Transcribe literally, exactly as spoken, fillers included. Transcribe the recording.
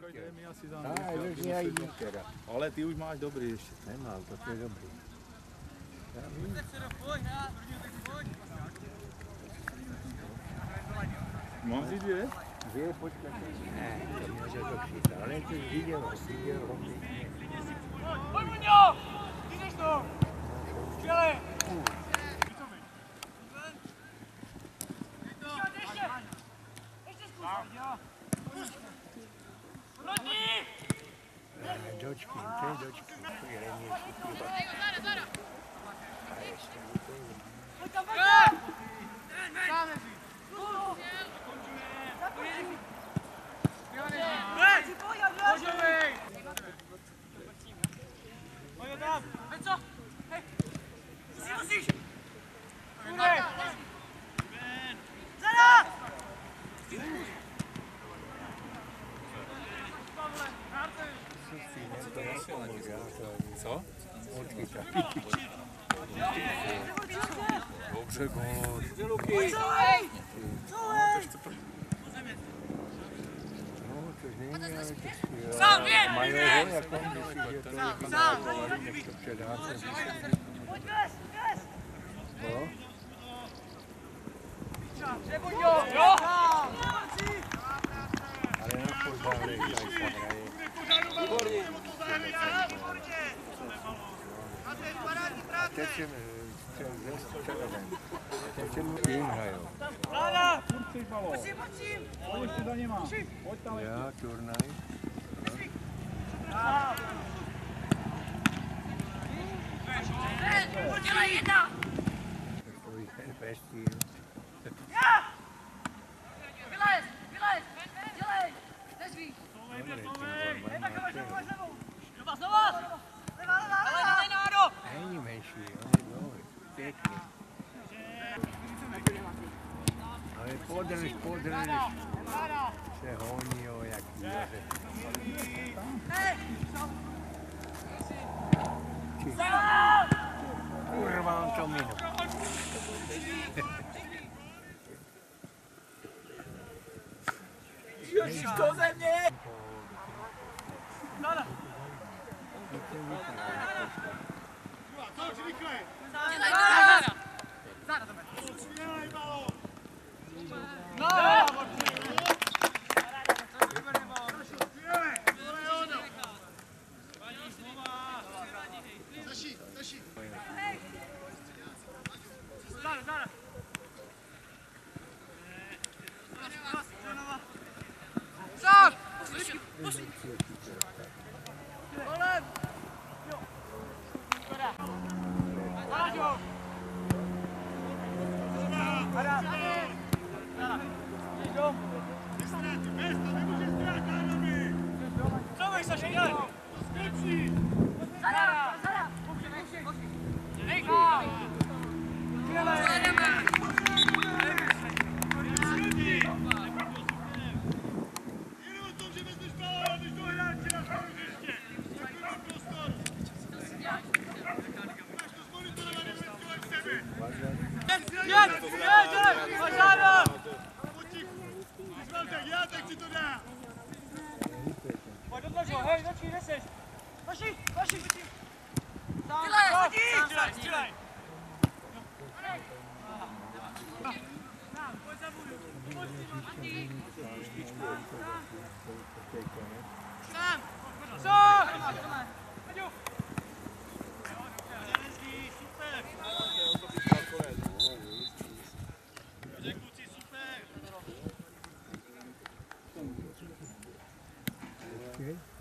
Každý mi asi za A, už já jím teda. Ale ty už máš dobrý ještě. Nemám, to je dobrý. Já vím. Mám si dvě? Dvě, počkejte. Ne, to může to přijít, ale to viděl ho, viděl ho pěkně. Pojď, Muňo! Jdeš to! Skvělé! Dočky, to je dočky, to je nejmější chyba. A ještě mu to je. Pojď tam, pojď tam! Sám neží. Pojď tam! Hej, co? Hej! Musíš, musíš! Hej! Zada! Co? Dobře, gól. No, což není, ale to mají ho, jako myslí, že to je kanál, než to předáte. Pojď ves, ves! No, Jo! ale na pořádek tady se hraje. A teď jsem střel ze střelem. Teď jsem tým hrajou. Láda! Pojď balo. Musím, musím! Pojď ještě za něma. Pojď tam. Já, turnaj. Dělej jedna! To je pestín. Vylez, vylez! Dělej! Nezví! Dobrý, ten gol má nějakého. Znova, znova! Levá, levá, levá! Dej nádo! Není menší, on je dlouhý. Pěkný. Ale podrž, podrž. Se honí, jo, jak jíře. Kurva, on to minul. Ježiš, do země! Náda! Dělej, záda! Záda tebe! No! Záda, záda! Zad! Pusti! Kolem! Jo! Zada! Zada! Zada! Zada! Jo! Co vy, Saši, dělej! Zada! Zada! Hej! Sam! Sam! Okay.